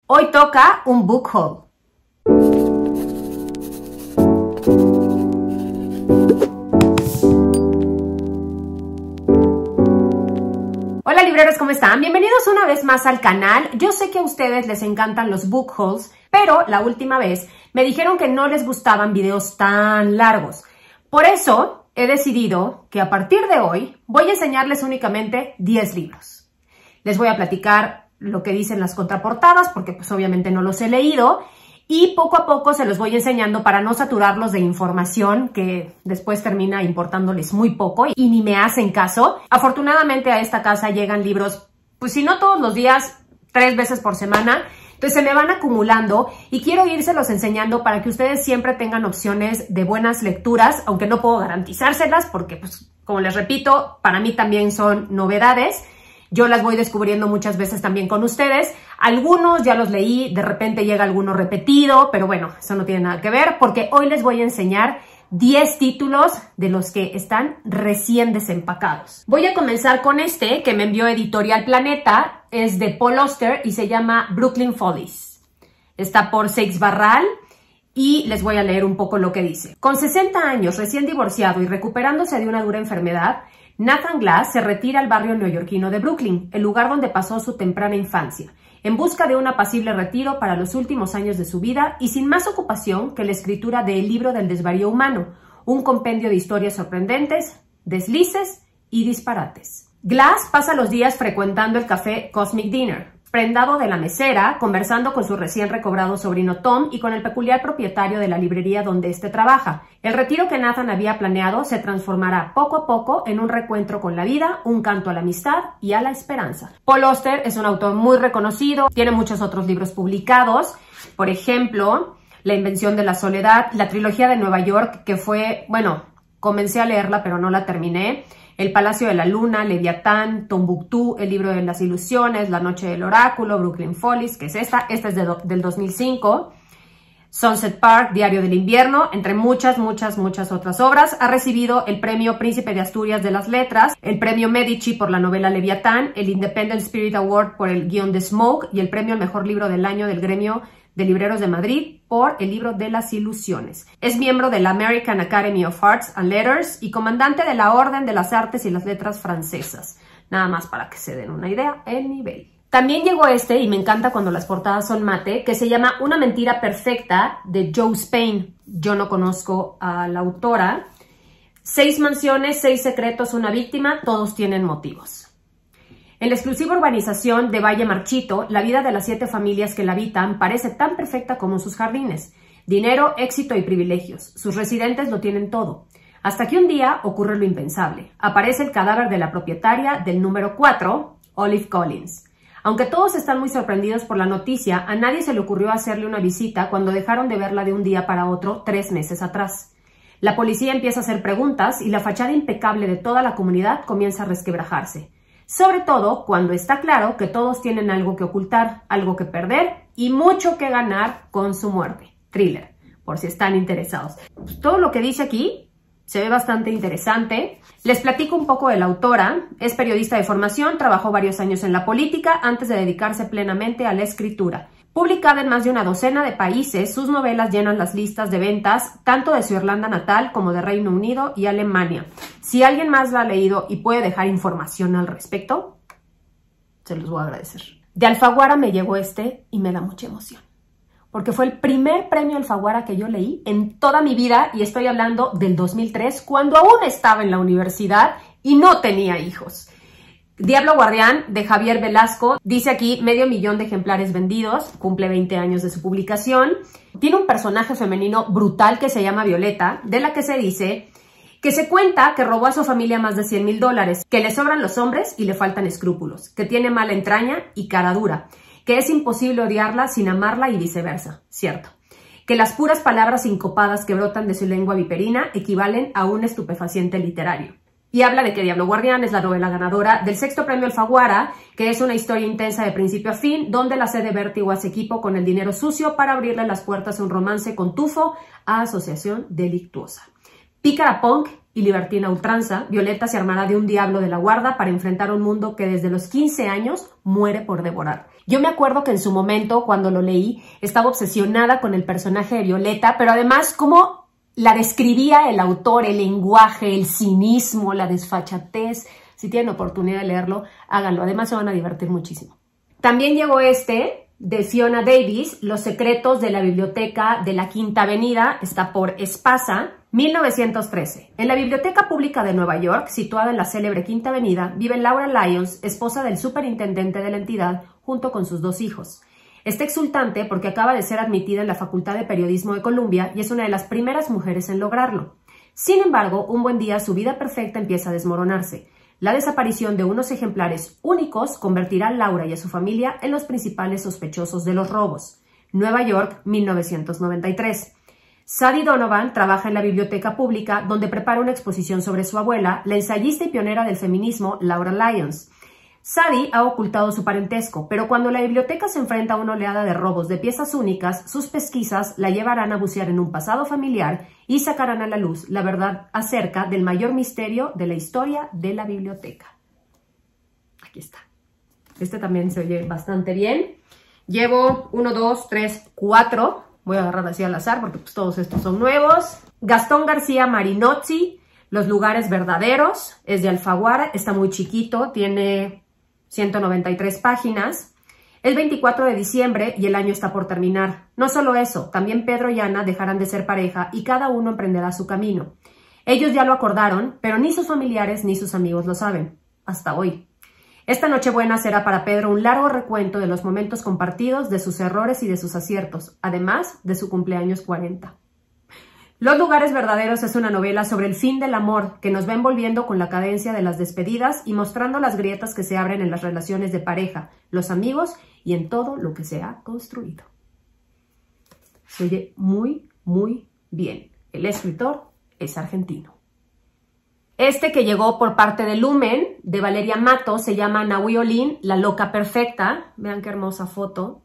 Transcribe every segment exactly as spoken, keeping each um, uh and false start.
Hoy toca un book haul. Hola libreros, ¿cómo están? Bienvenidos una vez más al canal. Yo sé que a ustedes les encantan los book hauls, pero la última vez me dijeron que no les gustaban videos tan largos. Por eso he decidido que a partir de hoy voy a enseñarles únicamente diez libros. Les voy a platicar lo que dicen las contraportadas, porque pues obviamente no los he leído, y poco a poco se los voy enseñando para no saturarlos de información que después termina importándoles muy poco y ni me hacen caso. Afortunadamente a esta casa llegan libros, pues si no todos los días, tres veces por semana, entonces se me van acumulando y quiero írselos enseñando para que ustedes siempre tengan opciones de buenas lecturas, aunque no puedo garantizárselas porque, pues, como les repito, para mí también son novedades. Yo las voy descubriendo muchas veces también con ustedes. Algunos ya los leí, de repente llega alguno repetido, pero bueno, eso no tiene nada que ver porque hoy les voy a enseñar diez títulos de los que están recién desempacados. Voy a comenzar con este que me envió Editorial Planeta, es de Paul Auster y se llama Brooklyn Follies. Está por Seix Barral y les voy a leer un poco lo que dice. Con sesenta años, recién divorciado y recuperándose de una dura enfermedad, Nathan Glass se retira al barrio neoyorquino de Brooklyn, el lugar donde pasó su temprana infancia, en busca de un apacible retiro para los últimos años de su vida y sin más ocupación que la escritura de El libro del desvarío humano, un compendio de historias sorprendentes, deslices y disparates. Glass pasa los días frecuentando el café Cosmic Dinner, prendado de la mesera, conversando con su recién recobrado sobrino Tom y con el peculiar propietario de la librería donde éste trabaja. El retiro que Nathan había planeado se transformará poco a poco en un reencuentro con la vida, un canto a la amistad y a la esperanza. Paul Auster es un autor muy reconocido, tiene muchos otros libros publicados, por ejemplo, La invención de la soledad, la trilogía de Nueva York, que fue, bueno, comencé a leerla pero no la terminé, El Palacio de la Luna, Leviatán, Tombuctú, El libro de las ilusiones, La noche del oráculo, Brooklyn Follies, que es esta, esta es de do, del dos mil cinco, Sunset Park, Diario del invierno, entre muchas, muchas, muchas otras obras. Ha recibido el premio Príncipe de Asturias de las Letras, el premio Medici por la novela Leviatán, el Independent Spirit Award por el guión de Smoke y el premio al mejor libro del año del gremio de libreros de Madrid por El libro de las ilusiones. Es miembro de la American Academy of Arts and Letters y comandante de la Orden de las Artes y las Letras francesas. Nada más para que se den una idea el nivel. También llegó este, y me encanta cuando las portadas son mate, que se llama Una mentira perfecta, de Joe Spain. Yo no conozco a la autora. Seis mansiones, seis secretos, una víctima, todos tienen motivos. En la exclusiva urbanización de Valle Marchito, la vida de las siete familias que la habitan parece tan perfecta como sus jardines. Dinero, éxito y privilegios. Sus residentes lo tienen todo. Hasta que un día ocurre lo impensable. Aparece el cadáver de la propietaria del número cuatro, Olive Collins. Aunque todos están muy sorprendidos por la noticia, a nadie se le ocurrió hacerle una visita cuando dejaron de verla de un día para otro tres meses atrás. La policía empieza a hacer preguntas y la fachada impecable de toda la comunidad comienza a resquebrajarse. Sobre todo cuando está claro que todos tienen algo que ocultar, algo que perder y mucho que ganar con su muerte. Thriller, por si están interesados. Pues todo lo que dice aquí se ve bastante interesante. Les platico un poco de la autora. Es periodista de formación, trabajó varios años en la política antes de dedicarse plenamente a la escritura. Publicada en más de una docena de países, sus novelas llenan las listas de ventas tanto de su Irlanda natal como de Reino Unido y Alemania. Si alguien más la ha leído y puede dejar información al respecto, se los voy a agradecer. De Alfaguara me llegó este y me da mucha emoción, porque fue el primer premio Alfaguara que yo leí en toda mi vida y estoy hablando del dos mil tres, cuando aún estaba en la universidad y no tenía hijos. Diablo Guardián, de Javier Velasco, dice aquí medio millón de ejemplares vendidos, cumple veinte años de su publicación. Tiene un personaje femenino brutal que se llama Violeta, de la que se dice que se cuenta que robó a su familia más de cien mil dólares, que le sobran los hombres y le faltan escrúpulos, que tiene mala entraña y cara dura, que es imposible odiarla sin amarla y viceversa, cierto. Que las puras palabras sincopadas que brotan de su lengua viperina equivalen a un estupefaciente literario. Y habla de que Diablo Guardián es la novela ganadora del sexto premio Alfaguara, que es una historia intensa de principio a fin, donde la sede Vértigo hace equipo con el dinero sucio para abrirle las puertas a un romance con tufo a asociación delictuosa. Pícara punk y libertina a ultranza, Violeta se armará de un diablo de la guarda para enfrentar un mundo que desde los quince años muere por devorar. Yo me acuerdo que en su momento, cuando lo leí, estaba obsesionada con el personaje de Violeta, pero además cómo la describía el autor, el lenguaje, el cinismo, la desfachatez. Si tienen oportunidad de leerlo, háganlo. Además se van a divertir muchísimo. También llegó este de Fiona Davis, Los secretos de la biblioteca de la Quinta Avenida, está por Espasa, mil novecientos trece. En la Biblioteca Pública de Nueva York, situada en la célebre Quinta Avenida, vive Laura Lyons, esposa del superintendente de la entidad, junto con sus dos hijos. Está exultante porque acaba de ser admitida en la Facultad de Periodismo de Columbia y es una de las primeras mujeres en lograrlo. Sin embargo, un buen día su vida perfecta empieza a desmoronarse. La desaparición de unos ejemplares únicos convertirá a Laura y a su familia en los principales sospechosos de los robos. Nueva York, mil novecientos noventa y tres. Sadie Donovan trabaja en la biblioteca pública donde prepara una exposición sobre su abuela, la ensayista y pionera del feminismo Laura Lyons. Sadie ha ocultado su parentesco, pero cuando la biblioteca se enfrenta a una oleada de robos de piezas únicas, sus pesquisas la llevarán a bucear en un pasado familiar y sacarán a la luz la verdad acerca del mayor misterio de la historia de la biblioteca. Aquí está. Este también se oye bastante bien. Llevo uno, dos, tres, cuatro. Voy a agarrar así al azar porque pues, todos estos son nuevos. Gastón García Marinozzi, Los lugares verdaderos. Es de Alfaguara, está muy chiquito, tiene ciento noventa y tres páginas. Es veinticuatro de diciembre y el año está por terminar. No solo eso, también Pedro y Ana dejarán de ser pareja y cada uno emprenderá su camino. Ellos ya lo acordaron, pero ni sus familiares ni sus amigos lo saben. Hasta hoy. Esta Nochebuena será para Pedro un largo recuento de los momentos compartidos, de sus errores y de sus aciertos, además de su cumpleaños cuarenta. Los lugares verdaderos es una novela sobre el fin del amor que nos va envolviendo con la cadencia de las despedidas y mostrando las grietas que se abren en las relaciones de pareja, los amigos y en todo lo que se ha construido. Se oye muy, muy bien. El escritor es argentino. Este que llegó por parte de Lumen, de Valeria Mato, se llama Nahui Olin, La loca perfecta. Vean qué hermosa foto.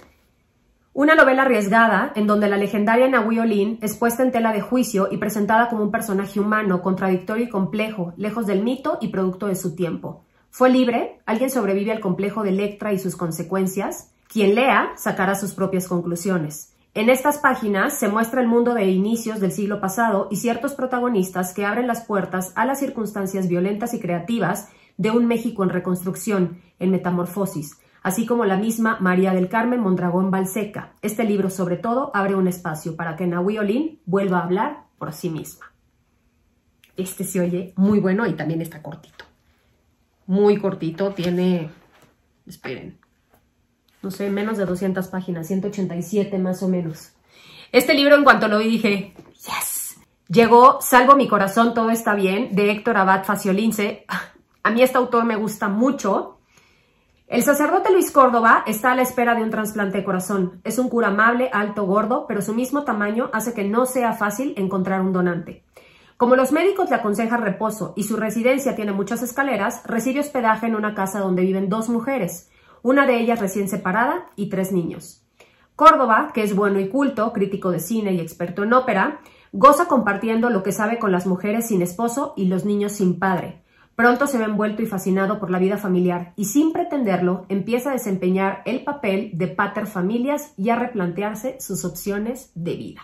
Una novela arriesgada en donde la legendaria Nahui Olin es puesta en tela de juicio y presentada como un personaje humano, contradictorio y complejo, lejos del mito y producto de su tiempo. ¿Fue libre? ¿Alguien sobrevive al complejo de Electra y sus consecuencias? Quien lea sacará sus propias conclusiones. En estas páginas se muestra el mundo de inicios del siglo pasado y ciertos protagonistas que abren las puertas a las circunstancias violentas y creativas de un México en reconstrucción, en metamorfosis, así como la misma María del Carmen Mondragón Balseca. Este libro, sobre todo, abre un espacio para que Nahui Olin vuelva a hablar por sí misma. Este se oye muy bueno y también está cortito. Muy cortito, tiene, esperen, no sé, menos de doscientas páginas, ciento ochenta y siete más o menos. Este libro, en cuanto lo vi, dije, yes. Llegó Salvo mi corazón, todo está bien, de Héctor Abad Faciolince. A mí este autor me gusta mucho. El sacerdote Luis Córdoba está a la espera de un trasplante de corazón. Es un cura amable, alto, gordo, pero su mismo tamaño hace que no sea fácil encontrar un donante. Como los médicos le aconsejan reposo y su residencia tiene muchas escaleras, recibe hospedaje en una casa donde viven dos mujeres, una de ellas recién separada y tres niños. Córdoba, que es bueno y culto, crítico de cine y experto en ópera, goza compartiendo lo que sabe con las mujeres sin esposo y los niños sin padre. Pronto se ve envuelto y fascinado por la vida familiar y sin pretenderlo empieza a desempeñar el papel de pater familias y a replantearse sus opciones de vida.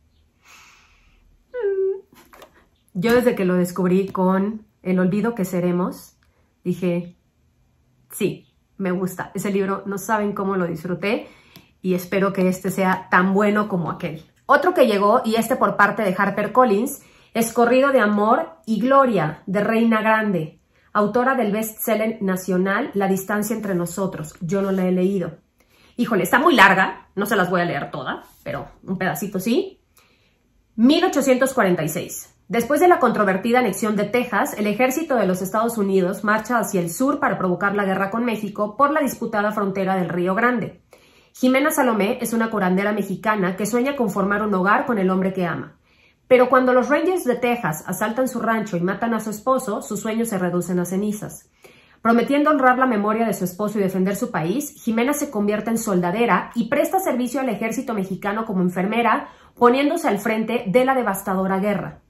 Yo desde que lo descubrí con El olvido que seremos, dije, sí, me gusta. Ese libro no saben cómo lo disfruté y espero que este sea tan bueno como aquel. Otro que llegó, y este por parte de HarperCollins, es Corrido de Amor y Gloria, de Reina Grande, autora del bestseller nacional La distancia entre nosotros. Yo no la he leído. Híjole, está muy larga, no se las voy a leer toda, pero un pedacito sí. mil ochocientos cuarenta y seis. Después de la controvertida anexión de Texas, el ejército de los Estados Unidos marcha hacia el sur para provocar la guerra con México por la disputada frontera del Río Grande. Jimena Salomé es una curandera mexicana que sueña con formar un hogar con el hombre que ama. Pero cuando los Rangers de Texas asaltan su rancho y matan a su esposo, sus sueños se reducen a cenizas. Prometiendo honrar la memoria de su esposo y defender su país, Jimena se convierte en soldadera y presta servicio al ejército mexicano como enfermera, poniéndose al frente de la devastadora guerra.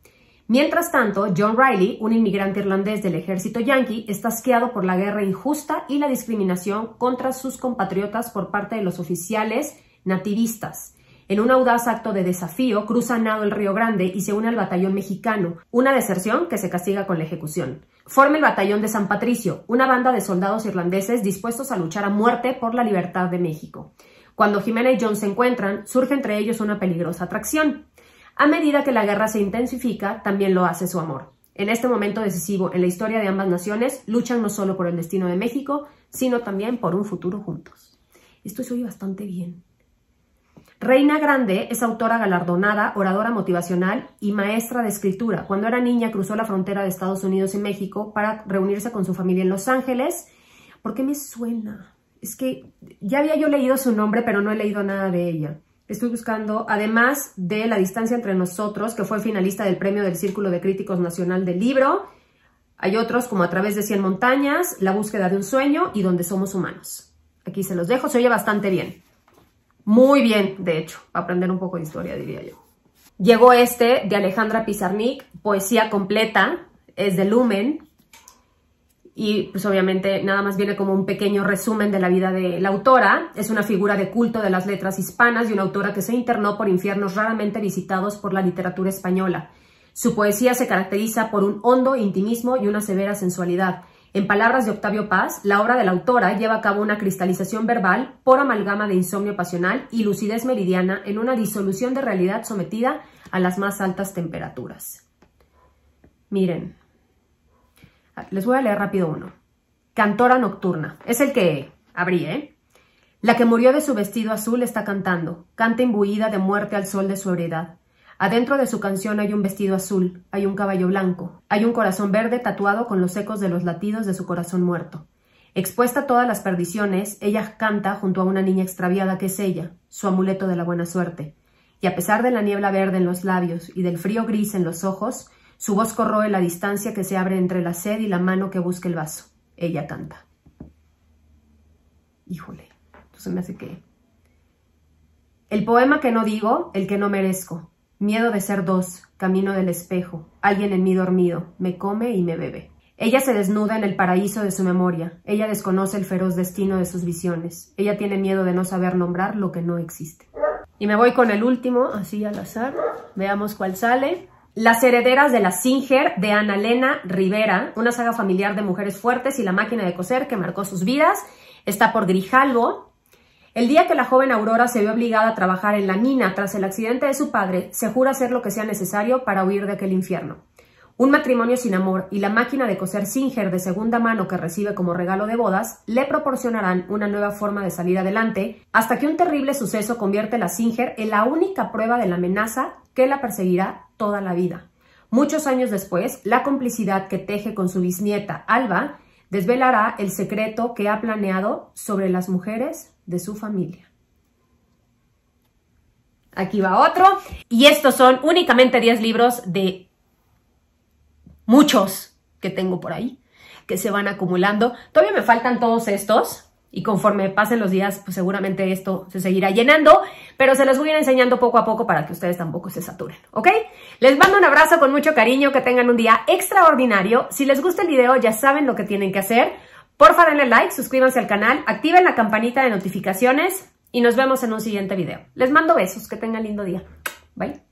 Mientras tanto, John Riley, un inmigrante irlandés del ejército yanqui, está asqueado por la guerra injusta y la discriminación contra sus compatriotas por parte de los oficiales nativistas. En un audaz acto de desafío, cruza a nado el Río Grande y se une al batallón mexicano, una deserción que se castiga con la ejecución. Forma el batallón de San Patricio, una banda de soldados irlandeses dispuestos a luchar a muerte por la libertad de México. Cuando Jimena y John se encuentran, surge entre ellos una peligrosa atracción. A medida que la guerra se intensifica, también lo hace su amor. En este momento decisivo en la historia de ambas naciones, luchan no solo por el destino de México, sino también por un futuro juntos. Esto se oye bastante bien. Reina Grande es autora galardonada, oradora motivacional y maestra de escritura. Cuando era niña cruzó la frontera de Estados Unidos y México para reunirse con su familia en Los Ángeles. ¿Por qué me suena? Es que ya había yo leído su nombre, pero no he leído nada de ella. Estoy buscando, además de La distancia entre nosotros, que fue finalista del premio del Círculo de Críticos Nacional del Libro. Hay otros como A través de cien montañas, La búsqueda de un sueño y Donde somos humanos. Aquí se los dejo, se oye bastante bien. Muy bien, de hecho, para aprender un poco de historia, diría yo. Llegó este de Alejandra Pizarnik, poesía completa, es de Lumen. Y pues obviamente nada más viene como un pequeño resumen de la vida de la autora. Es una figura de culto de las letras hispanas y una autora que se internó por infiernos raramente visitados por la literatura española. Su poesía se caracteriza por un hondo intimismo y una severa sensualidad. En palabras de Octavio Paz, la obra de la autora lleva a cabo una cristalización verbal por amalgama de insomnio pasional y lucidez meridiana en una disolución de realidad sometida a las más altas temperaturas. Miren, les voy a leer rápido uno. Cantora nocturna, es el que abrí, ¿eh? La que murió de su vestido azul está cantando, canta imbuida de muerte al sol de su ebriedad. Adentro de su canción hay un vestido azul, hay un caballo blanco, hay un corazón verde tatuado con los ecos de los latidos de su corazón muerto. Expuesta a todas las perdiciones, ella canta junto a una niña extraviada que es ella, su amuleto de la buena suerte. Y a pesar de la niebla verde en los labios y del frío gris en los ojos, su voz corroe la distancia que se abre entre la sed y la mano que busca el vaso. Ella canta. Híjole, entonces me hace que... El poema que no digo, el que no merezco. Miedo de ser dos, camino del espejo, alguien en mí dormido, me come y me bebe. Ella se desnuda en el paraíso de su memoria, ella desconoce el feroz destino de sus visiones, ella tiene miedo de no saber nombrar lo que no existe. Y me voy con el último, así al azar, veamos cuál sale. Las herederas de la Singer, de Ana Elena Rivera, una saga familiar de mujeres fuertes y la máquina de coser que marcó sus vidas, está por Grijalbo. El día que la joven Aurora se vio obligada a trabajar en la mina tras el accidente de su padre, se jura hacer lo que sea necesario para huir de aquel infierno. Un matrimonio sin amor y la máquina de coser Singer de segunda mano que recibe como regalo de bodas le proporcionarán una nueva forma de salir adelante hasta que un terrible suceso convierte a la Singer en la única prueba de la amenaza que la perseguirá toda la vida. Muchos años después, la complicidad que teje con su bisnieta Alba desvelará el secreto que ha planeado sobre las mujeres de su familia. Aquí va otro. Y estos son únicamente diez libros de muchos que tengo por ahí, que se van acumulando. Todavía me faltan todos estos. Y conforme pasen los días, pues seguramente esto se seguirá llenando. Pero se los voy a ir enseñando poco a poco para que ustedes tampoco se saturen, ¿ok? Les mando un abrazo con mucho cariño. Que tengan un día extraordinario. Si les gusta el video, ya saben lo que tienen que hacer. Porfa, denle like, suscríbanse al canal, activen la campanita de notificaciones y nos vemos en un siguiente video. Les mando besos, que tengan lindo día. Bye.